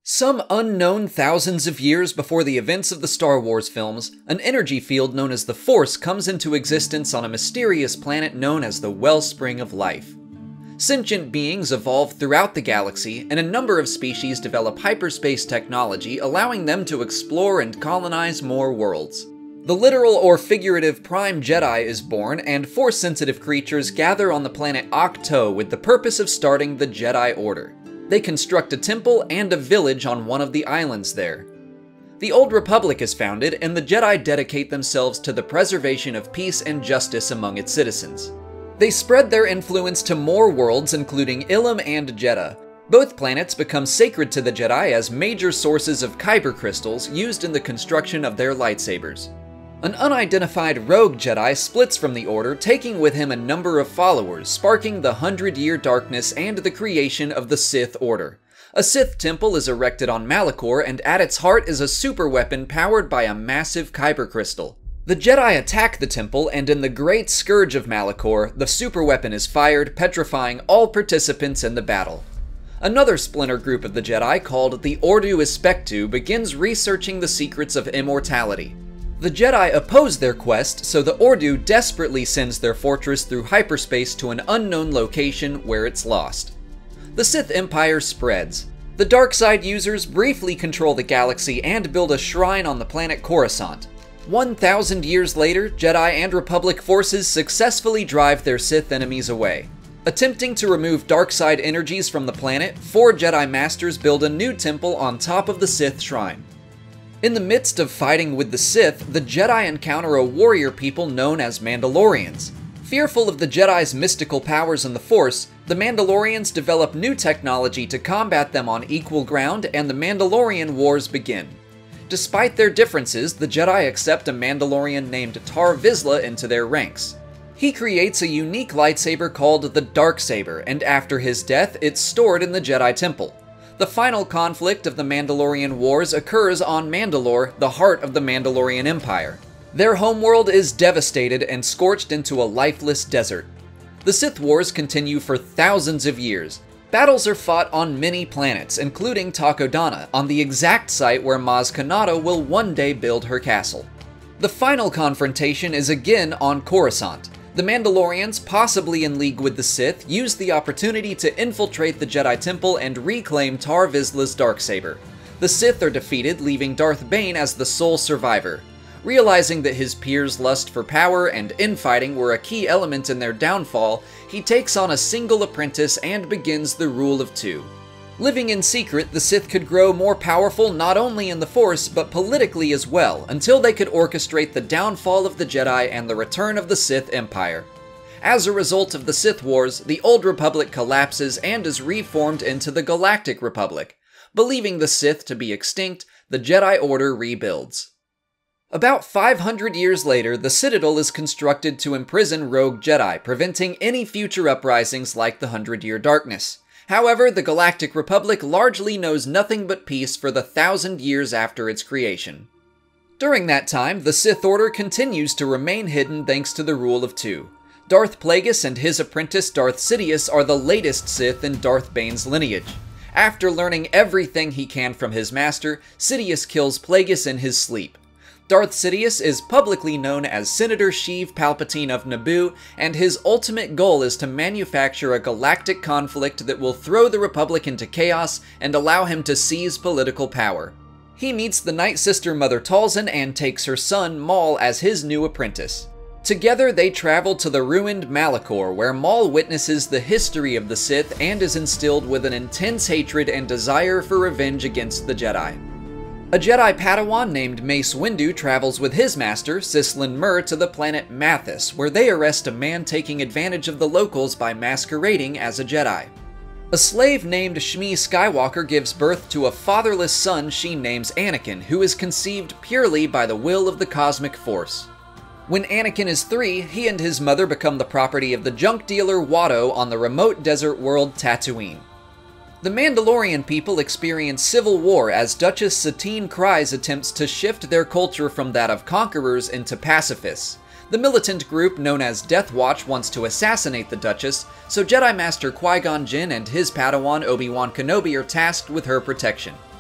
Some unknown thousands of years before the events of the Star Wars films, an energy field known as the Force comes into existence on a mysterious planet known as the Wellspring of Life. Sentient beings evolve throughout the galaxy, and a number of species develop hyperspace technology, allowing them to explore and colonize more worlds. The literal or figurative Prime Jedi is born, and Force-sensitive creatures gather on the planet Ahch-To with the purpose of starting the Jedi Order. They construct a temple and a village on one of the islands there. The Old Republic is founded, and the Jedi dedicate themselves to the preservation of peace and justice among its citizens. They spread their influence to more worlds, including Ilum and Jedha. Both planets become sacred to the Jedi as major sources of kyber crystals used in the construction of their lightsabers. An unidentified rogue Jedi splits from the Order, taking with him a number of followers, sparking the 100-Year Darkness and the creation of the Sith Order. A Sith temple is erected on Malachor, and at its heart is a superweapon powered by a massive kyber crystal. The Jedi attack the temple, and in the Great Scourge of Malachor, the superweapon is fired, petrifying all participants in the battle. Another splinter group of the Jedi, called the Ordo Ispectu, begins researching the secrets of immortality. The Jedi oppose their quest, so the Ordo desperately sends their fortress through hyperspace to an unknown location where it's lost. The Sith Empire spreads. The dark side users briefly control the galaxy and build a shrine on the planet Coruscant. 1,000 years later, Jedi and Republic forces successfully drive their Sith enemies away. Attempting to remove dark side energies from the planet, 4 Jedi Masters build a new temple on top of the Sith shrine. In the midst of fighting with the Sith, the Jedi encounter a warrior people known as Mandalorians. Fearful of the Jedi's mystical powers and the Force, the Mandalorians develop new technology to combat them on equal ground, and the Mandalorian Wars begin. Despite their differences, the Jedi accept a Mandalorian named Tar Vizsla into their ranks. He creates a unique lightsaber called the Darksaber, and after his death, it's stored in the Jedi Temple. The final conflict of the Mandalorian Wars occurs on Mandalore, the heart of the Mandalorian Empire. Their homeworld is devastated and scorched into a lifeless desert. The Sith Wars continue for thousands of years. Battles are fought on many planets, including Takodana, on the exact site where Maz Kanata will one day build her castle. The final confrontation is again on Coruscant. The Mandalorians, possibly in league with the Sith, use the opportunity to infiltrate the Jedi Temple and reclaim Tar Vizsla's Darksaber. The Sith are defeated, leaving Darth Bane as the sole survivor. Realizing that his peers' lust for power and infighting were a key element in their downfall, he takes on a single apprentice and begins the Rule of Two. Living in secret, the Sith could grow more powerful not only in the Force, but politically as well, until they could orchestrate the downfall of the Jedi and the return of the Sith Empire. As a result of the Sith Wars, the Old Republic collapses and is reformed into the Galactic Republic. Believing the Sith to be extinct, the Jedi Order rebuilds. About 500 years later, the Citadel is constructed to imprison rogue Jedi, preventing any future uprisings like the 100-Year Darkness. However, the Galactic Republic largely knows nothing but peace for the 1,000 years after its creation. During that time, the Sith Order continues to remain hidden thanks to the Rule of Two. Darth Plagueis and his apprentice Darth Sidious are the latest Sith in Darth Bane's lineage. After learning everything he can from his master, Sidious kills Plagueis in his sleep. Darth Sidious is publicly known as Senator Sheev Palpatine of Naboo, and his ultimate goal is to manufacture a galactic conflict that will throw the Republic into chaos and allow him to seize political power. He meets the Night Sister Mother Talzin and takes her son, Maul, as his new apprentice. Together, they travel to the ruined Malachor, where Maul witnesses the history of the Sith and is instilled with an intense hatred and desire for revenge against the Jedi. A Jedi Padawan named Mace Windu travels with his master, Sislin Mur, to the planet Mathis, where they arrest a man taking advantage of the locals by masquerading as a Jedi. A slave named Shmi Skywalker gives birth to a fatherless son she names Anakin, who is conceived purely by the will of the cosmic force. When Anakin is 3, he and his mother become the property of the junk dealer Watto on the remote desert world Tatooine. The Mandalorian people experience civil war as Duchess Satine Kryze attempts to shift their culture from that of conquerors into pacifists. The militant group known as Death Watch wants to assassinate the Duchess, so Jedi Master Qui-Gon Jinn and his Padawan Obi-Wan Kenobi are tasked with her protection.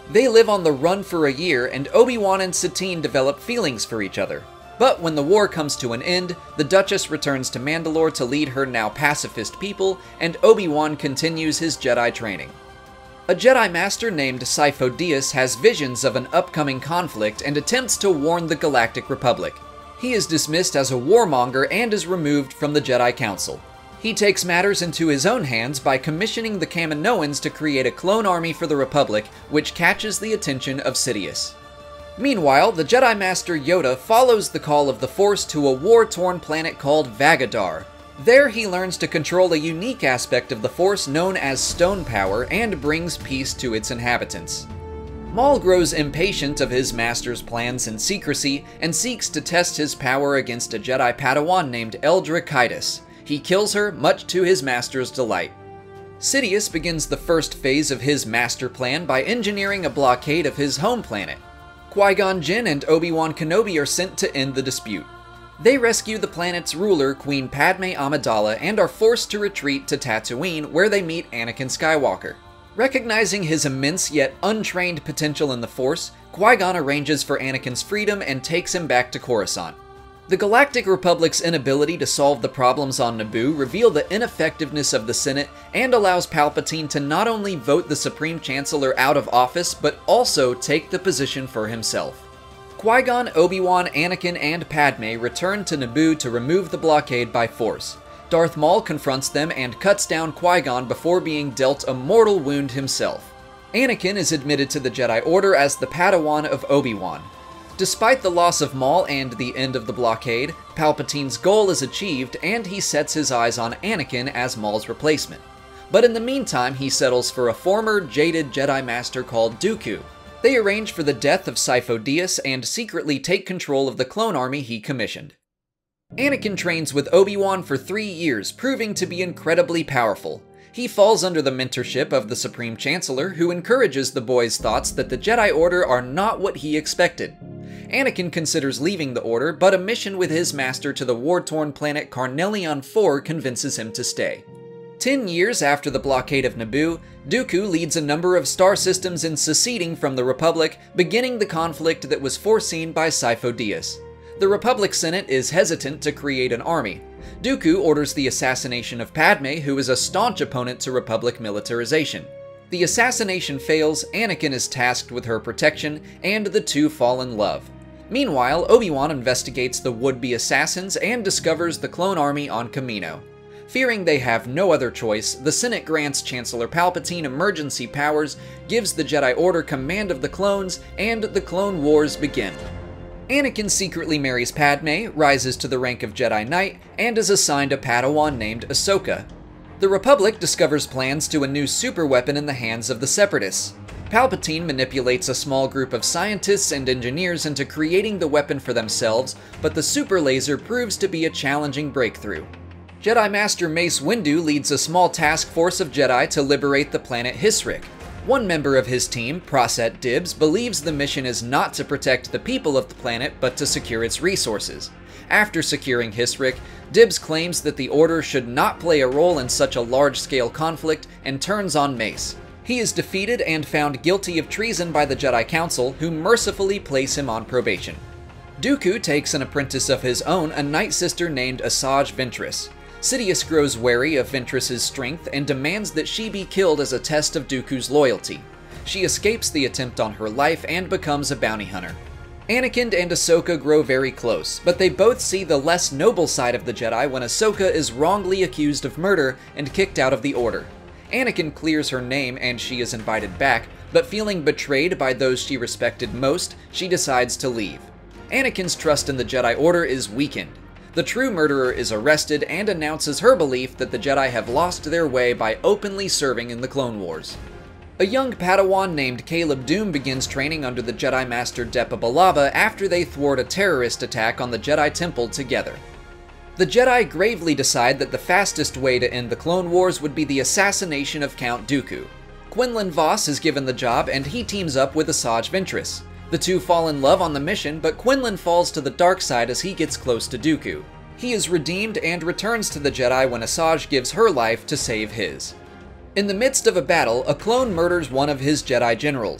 They live on the run for a year, and Obi-Wan and Satine develop feelings for each other. But when the war comes to an end, the Duchess returns to Mandalore to lead her now pacifist people, and Obi-Wan continues his Jedi training. A Jedi Master named Sifo Dyas has visions of an upcoming conflict and attempts to warn the Galactic Republic. He is dismissed as a warmonger and is removed from the Jedi Council. He takes matters into his own hands by commissioning the Kaminoans to create a clone army for the Republic, which catches the attention of Sidious. Meanwhile, the Jedi Master Yoda follows the call of the Force to a war-torn planet called Vagadar. There he learns to control a unique aspect of the Force known as Stone Power and brings peace to its inhabitants. Maul grows impatient of his master's plans in secrecy and seeks to test his power against a Jedi Padawan named Eldra Kaitis. He kills her, much to his master's delight. Sidious begins the first phase of his master plan by engineering a blockade of his home planet. Qui-Gon Jinn and Obi-Wan Kenobi are sent to end the dispute. They rescue the planet's ruler, Queen Padme Amidala, and are forced to retreat to Tatooine, where they meet Anakin Skywalker. Recognizing his immense yet untrained potential in the Force, Qui-Gon arranges for Anakin's freedom and takes him back to Coruscant. The Galactic Republic's inability to solve the problems on Naboo reveal the ineffectiveness of the Senate and allows Palpatine to not only vote the Supreme Chancellor out of office, but also take the position for himself. Qui-Gon, Obi-Wan, Anakin, and Padme return to Naboo to remove the blockade by force. Darth Maul confronts them and cuts down Qui-Gon before being dealt a mortal wound himself. Anakin is admitted to the Jedi Order as the Padawan of Obi-Wan. Despite the loss of Maul and the end of the blockade, Palpatine's goal is achieved and he sets his eyes on Anakin as Maul's replacement. But in the meantime, he settles for a former jaded Jedi Master called Dooku. They arrange for the death of Sifo Dyas and secretly take control of the clone army he commissioned. Anakin trains with Obi-Wan for 3 years, proving to be incredibly powerful. He falls under the mentorship of the Supreme Chancellor, who encourages the boy's thoughts that the Jedi Order are not what he expected. Anakin considers leaving the Order, but a mission with his master to the war-torn planet Carnelian IV convinces him to stay. 10 years after the blockade of Naboo, Dooku leads a number of star systems in seceding from the Republic, beginning the conflict that was foreseen by Sifo Dyas. The Republic Senate is hesitant to create an army. Dooku orders the assassination of Padme, who is a staunch opponent to Republic militarization. The assassination fails, Anakin is tasked with her protection, and the two fall in love. Meanwhile, Obi-Wan investigates the would-be assassins and discovers the clone army on Kamino. Fearing they have no other choice, the Senate grants Chancellor Palpatine emergency powers, gives the Jedi Order command of the clones, and the Clone Wars begin. Anakin secretly marries Padme, rises to the rank of Jedi Knight, and is assigned a Padawan named Ahsoka. The Republic discovers plans to a new superweapon in the hands of the Separatists. Palpatine manipulates a small group of scientists and engineers into creating the weapon for themselves, but the super laser proves to be a challenging breakthrough. Jedi Master Mace Windu leads a small task force of Jedi to liberate the planet Hisrik. One member of his team, Proset Dibs, believes the mission is not to protect the people of the planet, but to secure its resources. After securing Hisrik, Dibs claims that the Order should not play a role in such a large-scale conflict and turns on Mace. He is defeated and found guilty of treason by the Jedi Council, who mercifully place him on probation. Dooku takes an apprentice of his own, a Night Sister named Asajj Ventress. Sidious grows wary of Ventress's strength and demands that she be killed as a test of Dooku's loyalty. She escapes the attempt on her life and becomes a bounty hunter. Anakin and Ahsoka grow very close, but they both see the less noble side of the Jedi when Ahsoka is wrongly accused of murder and kicked out of the Order. Anakin clears her name and she is invited back, but feeling betrayed by those she respected most, she decides to leave. Anakin's trust in the Jedi Order is weakened. The true murderer is arrested and announces her belief that the Jedi have lost their way by openly serving in the Clone Wars. A young Padawan named Caleb Dume begins training under the Jedi Master Depa Billaba after they thwart a terrorist attack on the Jedi Temple together. The Jedi gravely decide that the fastest way to end the Clone Wars would be the assassination of Count Dooku. Quinlan Vos is given the job and he teams up with Asajj Ventress. The two fall in love on the mission, but Quinlan falls to the dark side as he gets close to Dooku. He is redeemed and returns to the Jedi when Asajj gives her life to save his. In the midst of a battle, a clone murders one of his Jedi generals.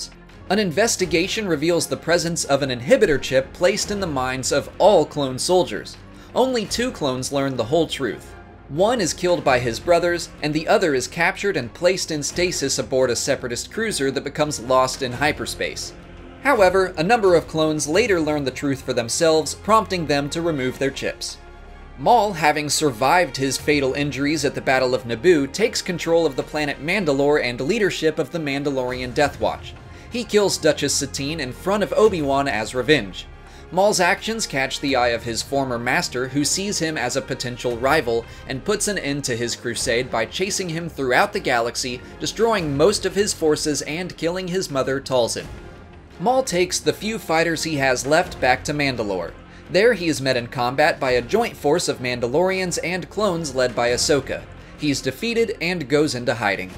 An investigation reveals the presence of an inhibitor chip placed in the minds of all clone soldiers. Only 2 clones learn the whole truth. One is killed by his brothers, and the other is captured and placed in stasis aboard a Separatist cruiser that becomes lost in hyperspace. However, a number of clones later learn the truth for themselves, prompting them to remove their chips. Maul, having survived his fatal injuries at the Battle of Naboo, takes control of the planet Mandalore and leadership of the Mandalorian Death Watch. He kills Duchess Satine in front of Obi-Wan as revenge. Maul's actions catch the eye of his former master, who sees him as a potential rival and puts an end to his crusade by chasing him throughout the galaxy, destroying most of his forces and killing his mother, Talzin. Maul takes the few fighters he has left back to Mandalore. There he is met in combat by a joint force of Mandalorians and clones led by Ahsoka. He's defeated and goes into hiding.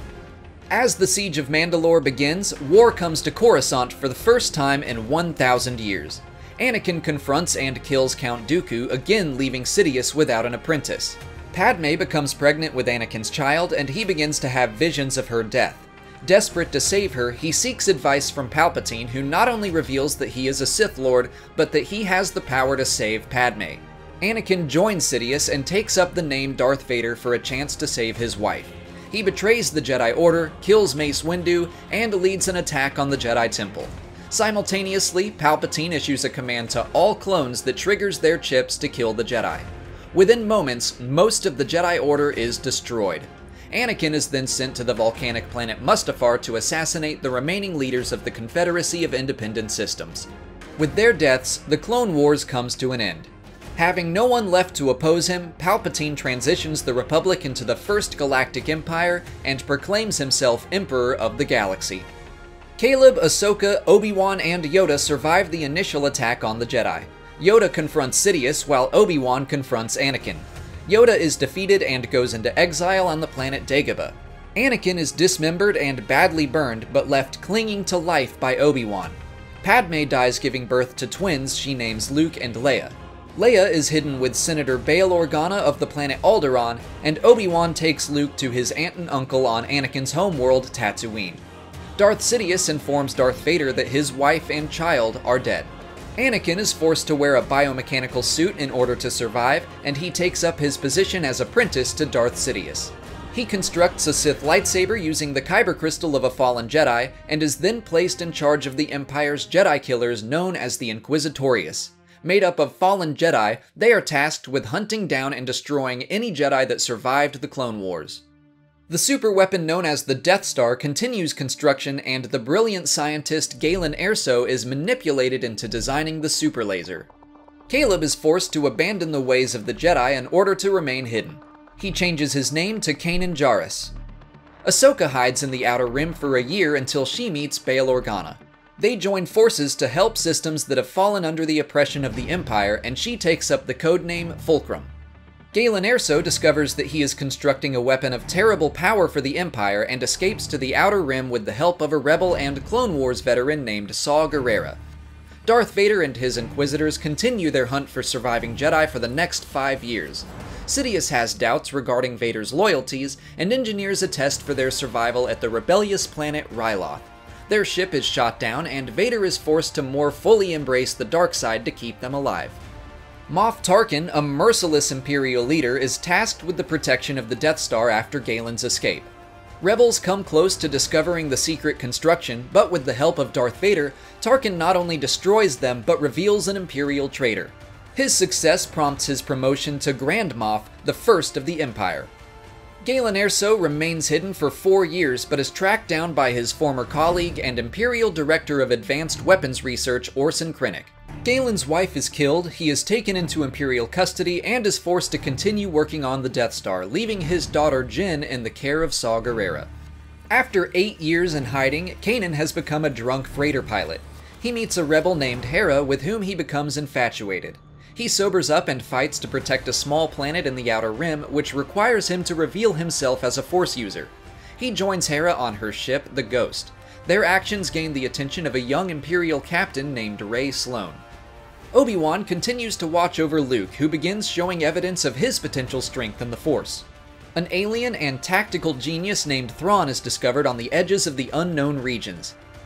As the Siege of Mandalore begins, war comes to Coruscant for the first time in 1,000 years. Anakin confronts and kills Count Dooku, again leaving Sidious without an apprentice. Padme becomes pregnant with Anakin's child, and he begins to have visions of her death. Desperate to save her, he seeks advice from Palpatine, who not only reveals that he is a Sith Lord, but that he has the power to save Padme. Anakin joins Sidious and takes up the name Darth Vader for a chance to save his wife. He betrays the Jedi Order, kills Mace Windu, and leads an attack on the Jedi Temple. Simultaneously, Palpatine issues a command to all clones that triggers their chips to kill the Jedi. Within moments, most of the Jedi Order is destroyed. Anakin is then sent to the volcanic planet Mustafar to assassinate the remaining leaders of the Confederacy of Independent Systems. With their deaths, the Clone Wars comes to an end. Having no one left to oppose him, Palpatine transitions the Republic into the First Galactic Empire and proclaims himself Emperor of the Galaxy. Caleb, Ahsoka, Obi-Wan, and Yoda survive the initial attack on the Jedi. Yoda confronts Sidious while Obi-Wan confronts Anakin. Yoda is defeated and goes into exile on the planet Dagobah. Anakin is dismembered and badly burned, but left clinging to life by Obi-Wan. Padme dies giving birth to twins she names Luke and Leia. Leia is hidden with Senator Bail Organa of the planet Alderaan, and Obi-Wan takes Luke to his aunt and uncle on Anakin's homeworld, Tatooine. Darth Sidious informs Darth Vader that his wife and child are dead. Anakin is forced to wear a biomechanical suit in order to survive, and he takes up his position as apprentice to Darth Sidious. He constructs a Sith lightsaber using the Kyber crystal of a fallen Jedi, and is then placed in charge of the Empire's Jedi killers known as the Inquisitorius. Made up of fallen Jedi, they are tasked with hunting down and destroying any Jedi that survived the Clone Wars. The superweapon known as the Death Star continues construction, and the brilliant scientist Galen Erso is manipulated into designing the super laser. Caleb is forced to abandon the ways of the Jedi in order to remain hidden. He changes his name to Kanan Jarrus. Ahsoka hides in the Outer Rim for a year until she meets Bail Organa. They join forces to help systems that have fallen under the oppression of the Empire, and she takes up the codename Fulcrum. Galen Erso discovers that he is constructing a weapon of terrible power for the Empire and escapes to the Outer Rim with the help of a Rebel and Clone Wars veteran named Saw Gerrera. Darth Vader and his Inquisitors continue their hunt for surviving Jedi for the next 5 years. Sidious has doubts regarding Vader's loyalties and engineers a test for their survival at the rebellious planet Ryloth. Their ship is shot down, and Vader is forced to more fully embrace the dark side to keep them alive. Moff Tarkin, a merciless Imperial leader, is tasked with the protection of the Death Star after Galen's escape. Rebels come close to discovering the secret construction, but with the help of Darth Vader, Tarkin not only destroys them, but reveals an Imperial traitor. His success prompts his promotion to Grand Moff, the first of the Empire. Galen Erso remains hidden for 4 years, but is tracked down by his former colleague and Imperial Director of Advanced Weapons Research, Orson Krennic. Galen's wife is killed, he is taken into Imperial custody, and is forced to continue working on the Death Star, leaving his daughter Jyn in the care of Saw Gerrera. After 8 years in hiding, Kanan has become a drunk freighter pilot. He meets a rebel named Hera, with whom he becomes infatuated. He sobers up and fights to protect a small planet in the Outer Rim, which requires him to reveal himself as a Force user. He joins Hera on her ship, the Ghost. Their actions gain the attention of a young Imperial captain named Rey Sloane. Obi-Wan continues to watch over Luke, who begins showing evidence of his potential strength in the Force. An alien and tactical genius named Thrawn is discovered on the edges of the unknown regions.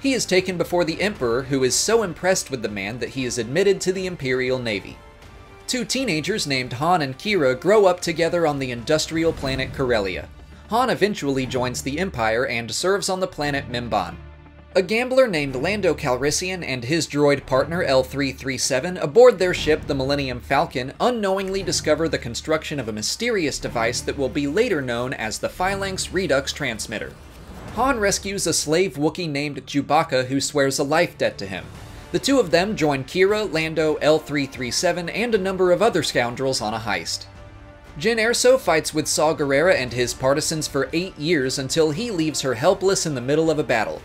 He is taken before the Emperor, who is so impressed with the man that he is admitted to the Imperial Navy. Two teenagers named Han and Kira grow up together on the industrial planet Corellia. Han eventually joins the Empire and serves on the planet Mimban. A gambler named Lando Calrissian and his droid partner L337 aboard their ship the Millennium Falcon unknowingly discover the construction of a mysterious device that will be later known as the Phalanx Redux Transmitter. Han rescues a slave Wookiee named Chewbacca who swears a life debt to him. The two of them join Kira, Lando, L337, and a number of other scoundrels on a heist. Jyn Erso fights with Saw Gerrera and his partisans for 8 years until he leaves her helpless in the middle of a battle.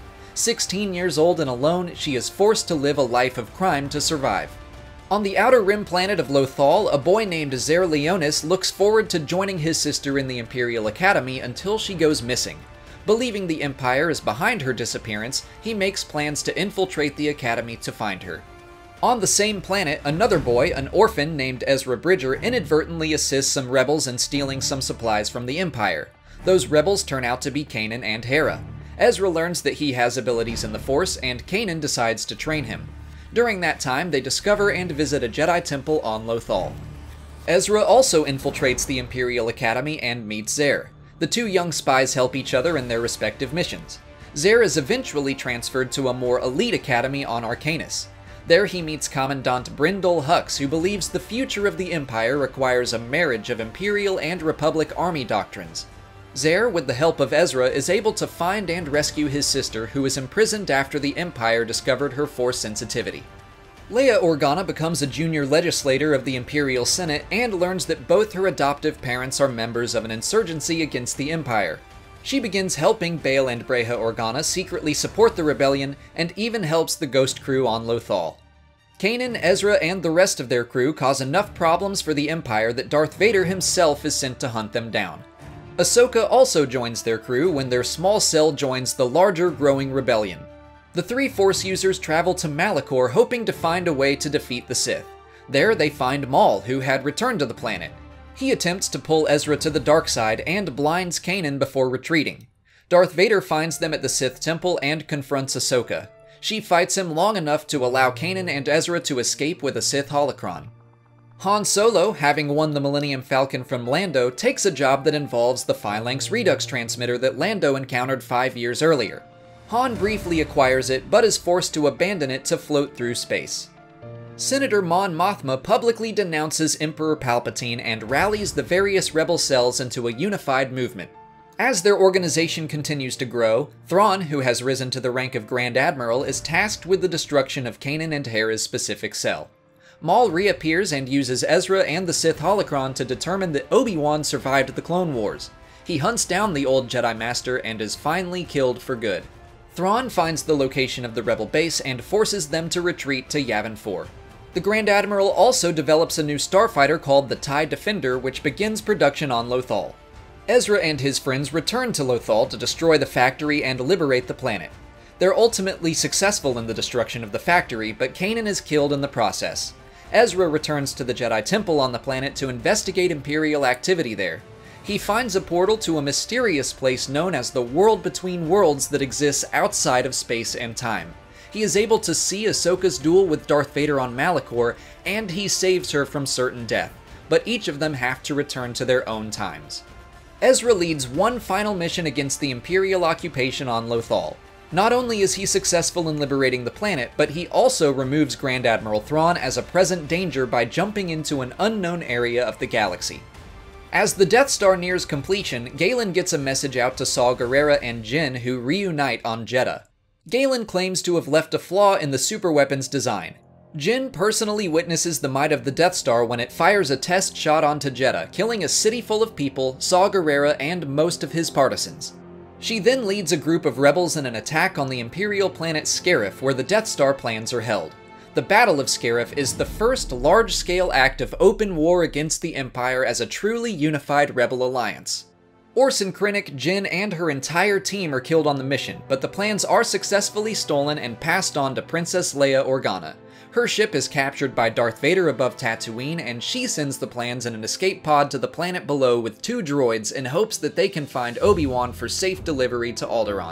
16 years old and alone, she is forced to live a life of crime to survive. On the outer rim planet of Lothal, a boy named Zer Leonis looks forward to joining his sister in the Imperial Academy until she goes missing. Believing the Empire is behind her disappearance, he makes plans to infiltrate the Academy to find her. On the same planet, another boy, an orphan named Ezra Bridger, inadvertently assists some rebels in stealing some supplies from the Empire. Those rebels turn out to be Kanan and Hera. Ezra learns that he has abilities in the Force, and Kanan decides to train him. During that time, they discover and visit a Jedi temple on Lothal. Ezra also infiltrates the Imperial Academy and meets Zer. The two young spies help each other in their respective missions. Zer is eventually transferred to a more elite academy on Arcanus. There he meets Commandant Brindle Hux, who believes the future of the Empire requires a marriage of Imperial and Republic army doctrines. Zer, with the help of Ezra, is able to find and rescue his sister, who is imprisoned after the Empire discovered her Force sensitivity. Leia Organa becomes a junior legislator of the Imperial Senate and learns that both her adoptive parents are members of an insurgency against the Empire. She begins helping Bail and Breha Organa secretly support the rebellion and even helps the Ghost crew on Lothal. Kanan, Ezra, and the rest of their crew cause enough problems for the Empire that Darth Vader himself is sent to hunt them down. Ahsoka also joins their crew when their small cell joins the larger growing rebellion. The three Force users travel to Malachor hoping to find a way to defeat the Sith. There they find Maul, who had returned to the planet. He attempts to pull Ezra to the dark side and blinds Kanan before retreating. Darth Vader finds them at the Sith Temple and confronts Ahsoka. She fights him long enough to allow Kanan and Ezra to escape with a Sith holocron. Han Solo, having won the Millennium Falcon from Lando, takes a job that involves the Phalanx Redux transmitter that Lando encountered 5 years earlier. Han briefly acquires it, but is forced to abandon it to float through space. Senator Mon Mothma publicly denounces Emperor Palpatine and rallies the various rebel cells into a unified movement. As their organization continues to grow, Thrawn, who has risen to the rank of Grand Admiral, is tasked with the destruction of Kanan and Hera's specific cell. Maul reappears and uses Ezra and the Sith holocron to determine that Obi-Wan survived the Clone Wars. He hunts down the old Jedi Master and is finally killed for good. Thrawn finds the location of the rebel base and forces them to retreat to Yavin 4. The Grand Admiral also develops a new starfighter called the TIE Defender, which begins production on Lothal. Ezra and his friends return to Lothal to destroy the factory and liberate the planet. They're ultimately successful in the destruction of the factory, but Kanan is killed in the process. Ezra returns to the Jedi Temple on the planet to investigate Imperial activity there. He finds a portal to a mysterious place known as the World Between Worlds that exists outside of space and time. He is able to see Ahsoka's duel with Darth Vader on Malachor, and he saves her from certain death, but each of them have to return to their own times. Ezra leads one final mission against the Imperial occupation on Lothal. Not only is he successful in liberating the planet, but he also removes Grand Admiral Thrawn as a present danger by jumping into an unknown area of the galaxy. As the Death Star nears completion, Galen gets a message out to Saw Gerrera and Jyn, who reunite on Jedha. Galen claims to have left a flaw in the superweapon's design. Jyn personally witnesses the might of the Death Star when it fires a test shot onto Jedha, killing a city full of people, Saw Gerrera, and most of his partisans. She then leads a group of rebels in an attack on the Imperial planet Scarif, where the Death Star plans are held. The Battle of Scarif is the first large-scale act of open war against the Empire as a truly unified rebel alliance. Orson Krennic, Jyn, and her entire team are killed on the mission, but the plans are successfully stolen and passed on to Princess Leia Organa. Her ship is captured by Darth Vader above Tatooine, and she sends the plans in an escape pod to the planet below with 2 droids in hopes that they can find Obi-Wan for safe delivery to Alderaan.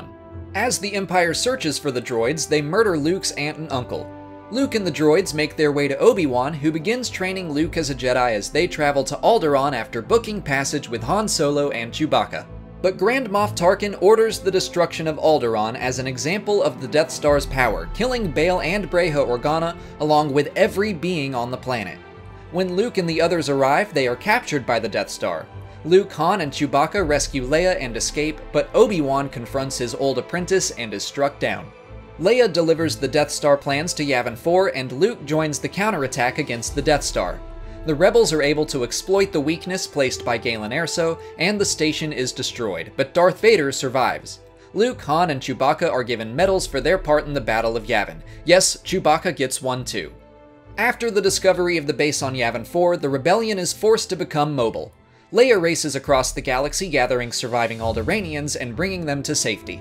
As the Empire searches for the droids, they murder Luke's aunt and uncle. Luke and the droids make their way to Obi-Wan, who begins training Luke as a Jedi as they travel to Alderaan after booking passage with Han Solo and Chewbacca. But Grand Moff Tarkin orders the destruction of Alderaan as an example of the Death Star's power, killing Bail and Breha Organa along with every being on the planet. When Luke and the others arrive, they are captured by the Death Star. Luke, Han, and Chewbacca rescue Leia and escape, but Obi-Wan confronts his old apprentice and is struck down. Leia delivers the Death Star plans to Yavin 4, and Luke joins the counterattack against the Death Star. The rebels are able to exploit the weakness placed by Galen Erso, and the station is destroyed, but Darth Vader survives. Luke, Han, and Chewbacca are given medals for their part in the Battle of Yavin. Yes, Chewbacca gets one too. After the discovery of the base on Yavin 4, the rebellion is forced to become mobile. Leia races across the galaxy, gathering surviving Alderaanians and bringing them to safety.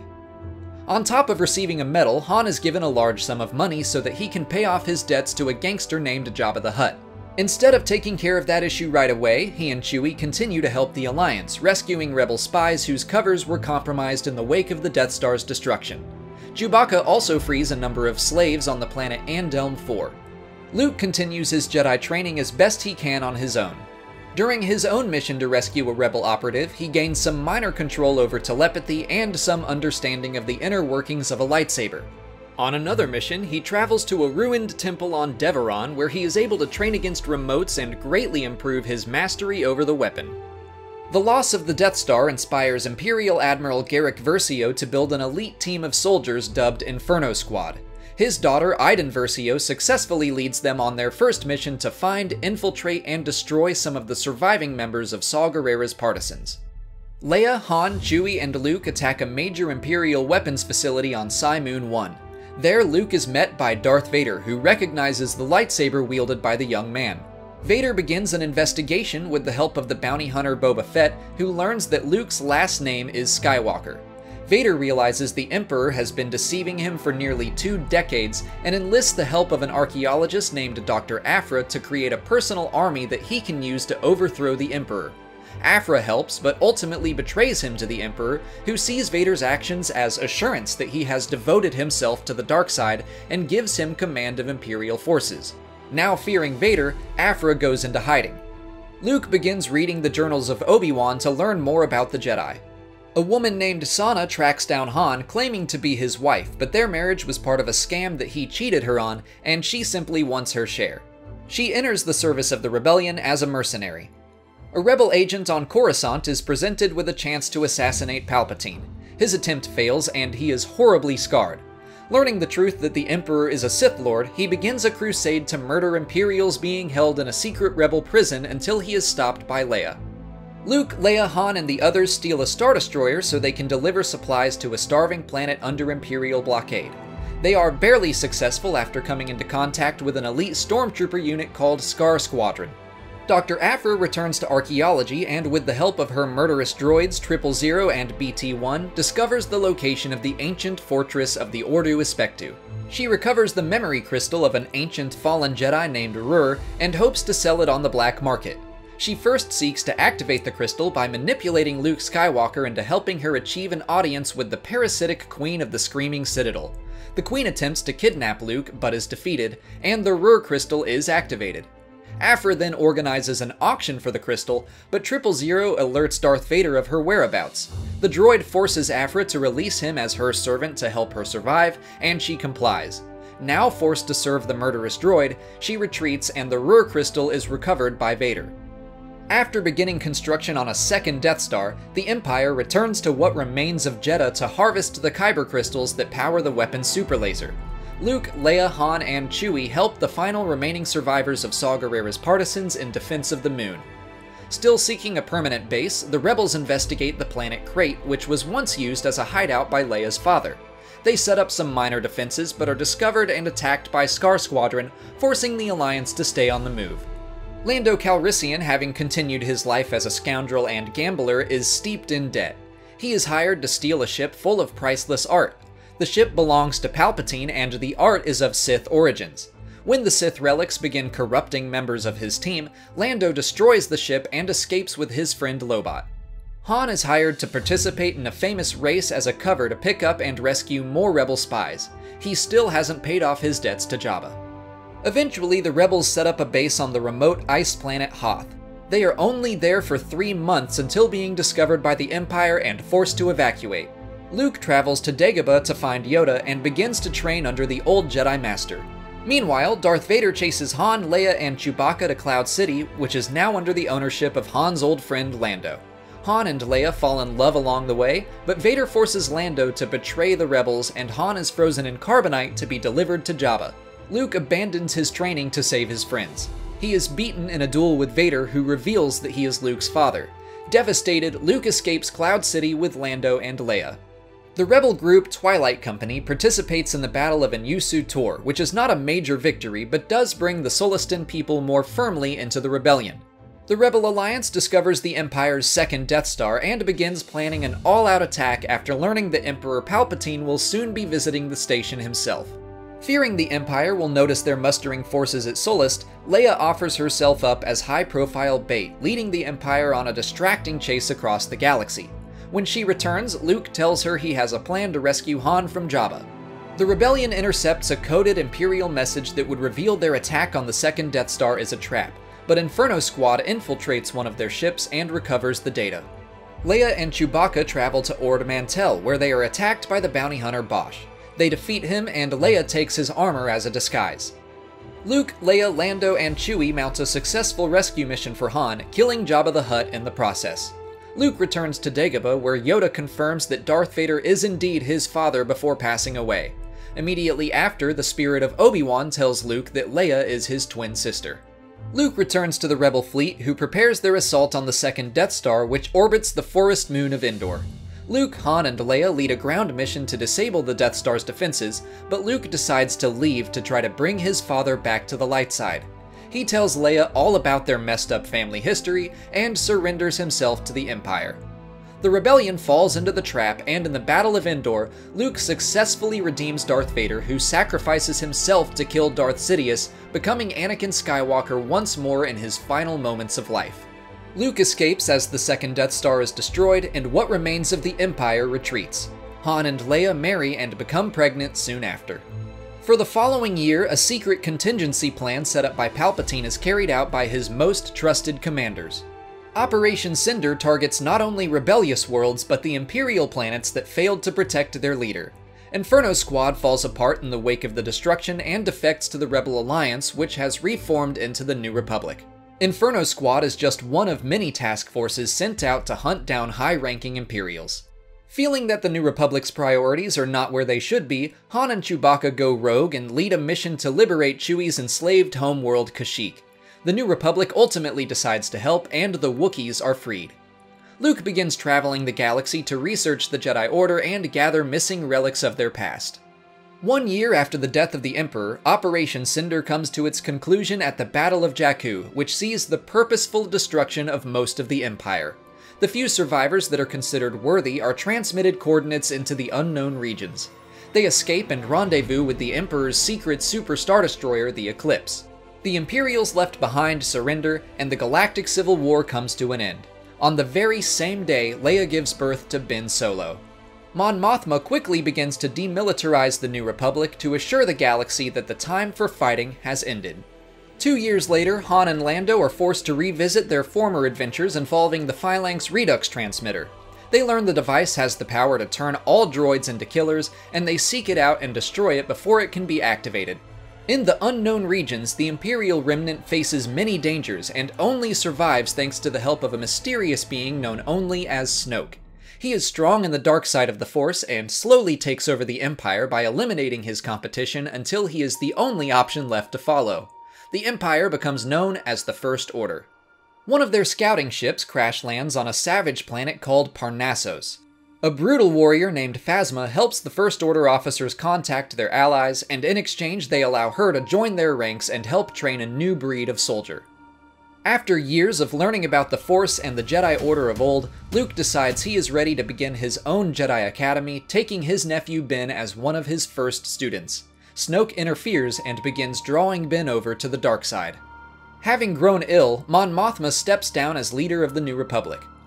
On top of receiving a medal, Han is given a large sum of money so that he can pay off his debts to a gangster named Jabba the Hutt. Instead of taking care of that issue right away, he and Chewie continue to help the Alliance, rescuing rebel spies whose covers were compromised in the wake of the Death Star's destruction. Chewbacca also frees a number of slaves on the planet Andelm 4. Luke continues his Jedi training as best he can on his own. During his own mission to rescue a rebel operative, he gains some minor control over telepathy and some understanding of the inner workings of a lightsaber. On another mission, he travels to a ruined temple on Deveron where he is able to train against remotes and greatly improve his mastery over the weapon. The loss of the Death Star inspires Imperial Admiral Garrick Versio to build an elite team of soldiers dubbed Inferno Squad. His daughter, Iden Versio, successfully leads them on their first mission to find, infiltrate, and destroy some of the surviving members of Saw Gerrera's partisans. Leia, Han, Chewie, and Luke attack a major Imperial weapons facility on Cymoon 1. There, Luke is met by Darth Vader, who recognizes the lightsaber wielded by the young man. Vader begins an investigation with the help of the bounty hunter Boba Fett, who learns that Luke's last name is Skywalker. Vader realizes the Emperor has been deceiving him for nearly 2 decades and enlists the help of an archaeologist named Dr. Aphra to create a personal army that he can use to overthrow the Emperor. Aphra helps, but ultimately betrays him to the Emperor, who sees Vader's actions as assurance that he has devoted himself to the dark side and gives him command of Imperial forces. Now fearing Vader, Aphra goes into hiding. Luke begins reading the journals of Obi-Wan to learn more about the Jedi. A woman named Sana tracks down Han, claiming to be his wife, but their marriage was part of a scam that he cheated her on, and she simply wants her share. She enters the service of the rebellion as a mercenary. A rebel agent on Coruscant is presented with a chance to assassinate Palpatine. His attempt fails, and he is horribly scarred. Learning the truth that the Emperor is a Sith Lord, he begins a crusade to murder Imperials being held in a secret rebel prison until he is stopped by Leia. Luke, Leia, Han, and the others steal a Star Destroyer so they can deliver supplies to a starving planet under Imperial blockade. They are barely successful after coming into contact with an elite stormtrooper unit called Scar Squadron. Dr. Aphra returns to archaeology and, with the help of her murderous droids 000 and BT-1, discovers the location of the ancient fortress of the Ordu Espectu. She recovers the memory crystal of an ancient fallen Jedi named Rur and hopes to sell it on the black market. She first seeks to activate the crystal by manipulating Luke Skywalker into helping her achieve an audience with the parasitic Queen of the Screaming Citadel. The Queen attempts to kidnap Luke, but is defeated, and the Rur crystal is activated. Aphra then organizes an auction for the crystal, but 000 alerts Darth Vader of her whereabouts. The droid forces Aphra to release him as her servant to help her survive, and she complies. Now forced to serve the murderous droid, she retreats and the Rur crystal is recovered by Vader. After beginning construction on a second Death Star, the Empire returns to what remains of Jedha to harvest the Kyber crystals that power the weapon's super laser. Luke, Leia, Han, and Chewie help the final remaining survivors of Saw Gerrera's partisans in defense of the moon. Still seeking a permanent base, the rebels investigate the planet Crate, which was once used as a hideout by Leia's father. They set up some minor defenses, but are discovered and attacked by Scar Squadron, forcing the Alliance to stay on the move. Lando Calrissian, having continued his life as a scoundrel and gambler, is steeped in debt. He is hired to steal a ship full of priceless art. The ship belongs to Palpatine, and the art is of Sith origins. When the Sith relics begin corrupting members of his team, Lando destroys the ship and escapes with his friend Lobot. Han is hired to participate in a famous race as a cover to pick up and rescue more rebel spies. He still hasn't paid off his debts to Jabba. Eventually, the rebels set up a base on the remote ice planet Hoth. They are only there for 3 months until being discovered by the Empire and forced to evacuate. Luke travels to Dagobah to find Yoda and begins to train under the old Jedi Master. Meanwhile, Darth Vader chases Han, Leia, and Chewbacca to Cloud City, which is now under the ownership of Han's old friend Lando. Han and Leia fall in love along the way, but Vader forces Lando to betray the rebels, and Han is frozen in carbonite to be delivered to Jabba. Luke abandons his training to save his friends. He is beaten in a duel with Vader, who reveals that he is Luke's father. Devastated, Luke escapes Cloud City with Lando and Leia. The rebel group Twilight Company participates in the Battle of Inyusu Tor, which is not a major victory, but does bring the Solistan people more firmly into the rebellion. The Rebel Alliance discovers the Empire's second Death Star and begins planning an all-out attack after learning that Emperor Palpatine will soon be visiting the station himself. Fearing the Empire will notice their mustering forces at Solist, Leia offers herself up as high-profile bait, leading the Empire on a distracting chase across the galaxy. When she returns, Luke tells her he has a plan to rescue Han from Jabba. The rebellion intercepts a coded Imperial message that would reveal their attack on the second Death Star is a trap, but Inferno Squad infiltrates one of their ships and recovers the data. Leia and Chewbacca travel to Ord Mantell, where they are attacked by the bounty hunter Bosch. They defeat him, and Leia takes his armor as a disguise. Luke, Leia, Lando, and Chewie mount a successful rescue mission for Han, killing Jabba the Hutt in the process. Luke returns to Dagobah, where Yoda confirms that Darth Vader is indeed his father before passing away. Immediately after, the spirit of Obi-Wan tells Luke that Leia is his twin sister. Luke returns to the Rebel fleet, who prepares their assault on the second Death Star, which orbits the forest moon of Endor. Luke, Han, and Leia lead a ground mission to disable the Death Star's defenses, but Luke decides to leave to try to bring his father back to the light side. He tells Leia all about their messed up family history and surrenders himself to the Empire. The rebellion falls into the trap, and in the Battle of Endor, Luke successfully redeems Darth Vader, who sacrifices himself to kill Darth Sidious, becoming Anakin Skywalker once more in his final moments of life. Luke escapes as the second Death Star is destroyed, and what remains of the Empire retreats. Han and Leia marry and become pregnant soon after. For the following year, a secret contingency plan set up by Palpatine is carried out by his most trusted commanders. Operation Cinder targets not only rebellious worlds, but the Imperial planets that failed to protect their leader. Inferno Squad falls apart in the wake of the destruction and defects to the Rebel Alliance, which has reformed into the New Republic. Inferno Squad is just one of many task forces sent out to hunt down high-ranking Imperials. Feeling that the New Republic's priorities are not where they should be, Han and Chewbacca go rogue and lead a mission to liberate Chewie's enslaved homeworld Kashyyyk. The New Republic ultimately decides to help, and the Wookiees are freed. Luke begins traveling the galaxy to research the Jedi Order and gather missing relics of their past. 1 year after the death of the Emperor, Operation Cinder comes to its conclusion at the Battle of Jakku, which sees the purposeful destruction of most of the Empire. The few survivors that are considered worthy are transmitted coordinates into the unknown regions. They escape and rendezvous with the Emperor's secret Super Star Destroyer, the Eclipse. The Imperials left behind surrender, and the Galactic Civil War comes to an end. On the very same day, Leia gives birth to Ben Solo. Mon Mothma quickly begins to demilitarize the New Republic to assure the galaxy that the time for fighting has ended. 2 years later, Han and Lando are forced to revisit their former adventures involving the Phalanx Redux transmitter. They learn the device has the power to turn all droids into killers, and they seek it out and destroy it before it can be activated. In the unknown regions, the Imperial Remnant faces many dangers and only survives thanks to the help of a mysterious being known only as Snoke. He is strong in the dark side of the Force and slowly takes over the Empire by eliminating his competition until he is the only option left to follow. The Empire becomes known as the First Order. One of their scouting ships crash lands on a savage planet called Parnassos. A brutal warrior named Phasma helps the First Order officers contact their allies, and in exchange they allow her to join their ranks and help train a new breed of soldier. After years of learning about the Force and the Jedi Order of old, Luke decides he is ready to begin his own Jedi Academy, taking his nephew Ben as one of his first students. Snoke interferes and begins drawing Ben over to the dark side. Having grown ill, Mon Mothma steps down as leader of the New Republic.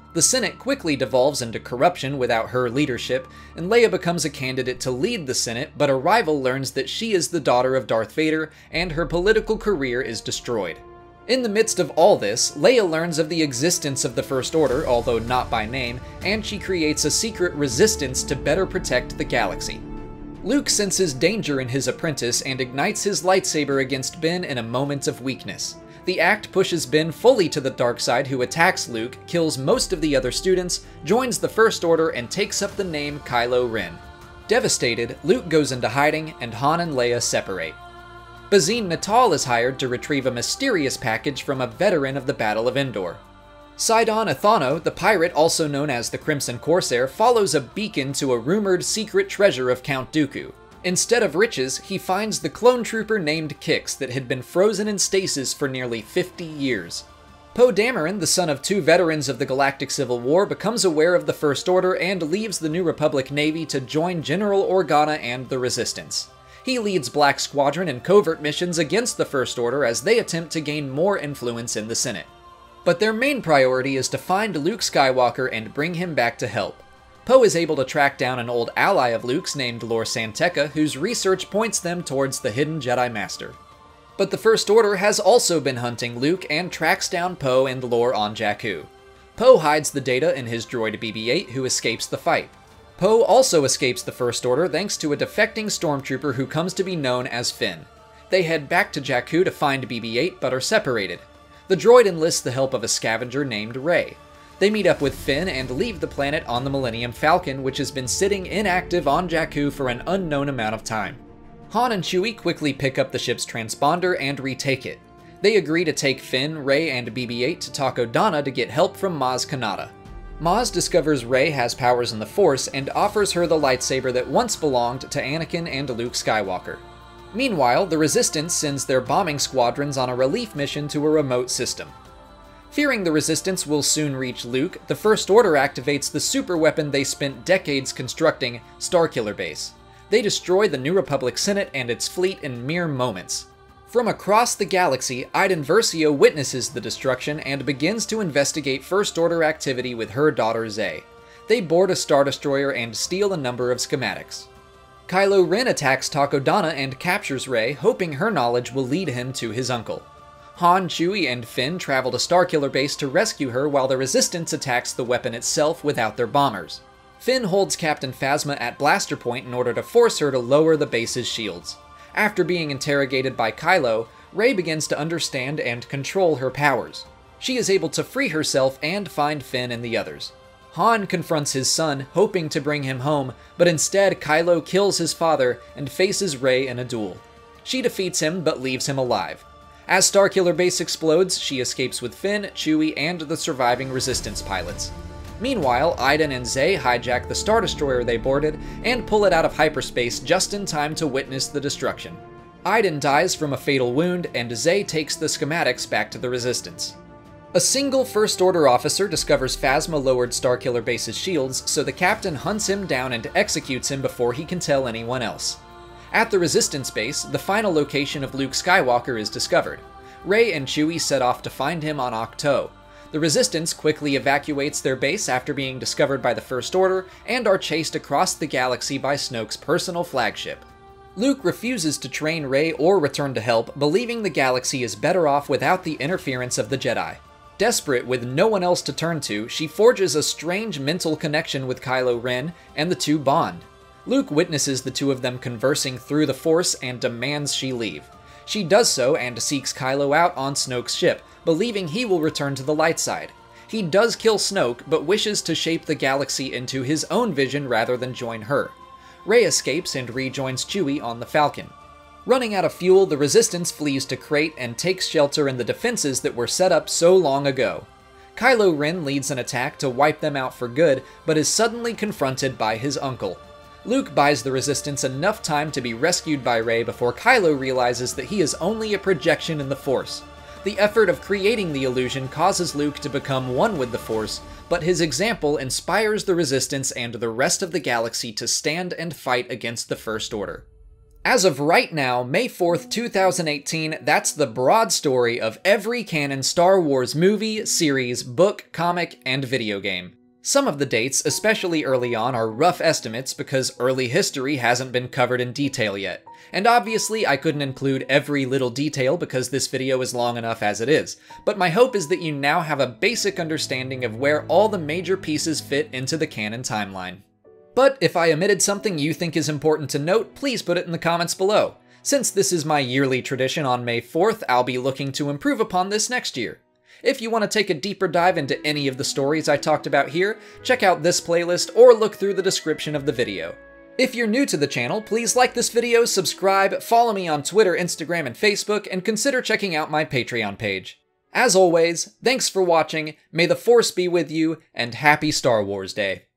The Senate quickly devolves into corruption without her leadership, and Leia becomes a candidate to lead the Senate, but a rival learns that she is the daughter of Darth Vader, and her political career is destroyed. In the midst of all this, Leia learns of the existence of the First Order, although not by name, and she creates a secret resistance to better protect the galaxy. Luke senses danger in his apprentice and ignites his lightsaber against Ben in a moment of weakness. The act pushes Ben fully to the dark side, who attacks Luke, kills most of the other students, joins the First Order, and takes up the name Kylo Ren. Devastated, Luke goes into hiding, and Han and Leia separate. Bazine Natal is hired to retrieve a mysterious package from a veteran of the Battle of Endor. Sidon Athano, the pirate also known as the Crimson Corsair, follows a beacon to a rumored secret treasure of Count Dooku. Instead of riches, he finds the clone trooper named Kix that had been frozen in stasis for nearly 50 years. Poe Dameron, the son of two veterans of the Galactic Civil War, becomes aware of the First Order and leaves the New Republic Navy to join General Organa and the Resistance. He leads Black Squadron in covert missions against the First Order as they attempt to gain more influence in the Senate. But their main priority is to find Luke Skywalker and bring him back to help. Poe is able to track down an old ally of Luke's named Lor San Tekka, whose research points them towards the hidden Jedi Master. But the First Order has also been hunting Luke and tracks down Poe and Lor on Jakku. Poe hides the data in his droid BB-8, who escapes the fight. Poe also escapes the First Order thanks to a defecting stormtrooper who comes to be known as Finn. They head back to Jakku to find BB-8 but are separated. The droid enlists the help of a scavenger named Rey. They meet up with Finn and leave the planet on the Millennium Falcon, which has been sitting inactive on Jakku for an unknown amount of time. Han and Chewie quickly pick up the ship's transponder and retake it. They agree to take Finn, Rey, and BB-8 to Takodana to get help from Maz Kanata. Maz discovers Rey has powers in the Force and offers her the lightsaber that once belonged to Anakin and Luke Skywalker. Meanwhile, the Resistance sends their bombing squadrons on a relief mission to a remote system. Fearing the Resistance will soon reach Luke, the First Order activates the superweapon they spent decades constructing, Starkiller Base. They destroy the New Republic Senate and its fleet in mere moments. From across the galaxy, Iden Versio witnesses the destruction and begins to investigate First Order activity with her daughter Zay. They board a Star Destroyer and steal a number of schematics. Kylo Ren attacks Takodana and captures Rey, hoping her knowledge will lead him to his uncle. Han, Chewie, and Finn travel to Starkiller Base to rescue her while the Resistance attacks the weapon itself without their bombers. Finn holds Captain Phasma at blaster point in order to force her to lower the base's shields. After being interrogated by Kylo, Rey begins to understand and control her powers. She is able to free herself and find Finn and the others. Han confronts his son, hoping to bring him home, but instead Kylo kills his father and faces Rey in a duel. She defeats him but leaves him alive. As Starkiller Base explodes, she escapes with Finn, Chewie, and the surviving Resistance pilots. Meanwhile, Iden and Zay hijack the Star Destroyer they boarded and pull it out of hyperspace just in time to witness the destruction. Iden dies from a fatal wound, and Zay takes the schematics back to the Resistance. A single First Order officer discovers Phasma lowered Starkiller Base's shields, so the captain hunts him down and executes him before he can tell anyone else. At the Resistance base, the final location of Luke Skywalker is discovered. Rey and Chewie set off to find him on Ahch-To. The Resistance quickly evacuates their base after being discovered by the First Order and are chased across the galaxy by Snoke's personal flagship. Luke refuses to train Rey or return to help, believing the galaxy is better off without the interference of the Jedi. Desperate with no one else to turn to, she forges a strange mental connection with Kylo Ren, and the two bond. Luke witnesses the two of them conversing through the Force and demands she leave. She does so and seeks Kylo out on Snoke's ship, believing he will return to the light side. He does kill Snoke, but wishes to shape the galaxy into his own vision rather than join her. Rey escapes and rejoins Chewie on the Falcon. Running out of fuel, the Resistance flees to Crait and takes shelter in the defenses that were set up so long ago. Kylo Ren leads an attack to wipe them out for good, but is suddenly confronted by his uncle. Luke buys the Resistance enough time to be rescued by Rey before Kylo realizes that he is only a projection in the Force. The effort of creating the illusion causes Luke to become one with the Force, but his example inspires the Resistance and the rest of the galaxy to stand and fight against the First Order. As of right now, May 4th, 2018, that's the broad story of every canon Star Wars movie, series, book, comic, and video game. Some of the dates, especially early on, are rough estimates because early history hasn't been covered in detail yet. And obviously I couldn't include every little detail because this video is long enough as it is, but my hope is that you now have a basic understanding of where all the major pieces fit into the canon timeline. But if I omitted something you think is important to note, please put it in the comments below. Since this is my yearly tradition on May 4th, I'll be looking to improve upon this next year. If you want to take a deeper dive into any of the stories I talked about here, check out this playlist or look through the description of the video. If you're new to the channel, please like this video, subscribe, follow me on Twitter, Instagram, and Facebook, and consider checking out my Patreon page. As always, thanks for watching, may the Force be with you, and happy Star Wars Day.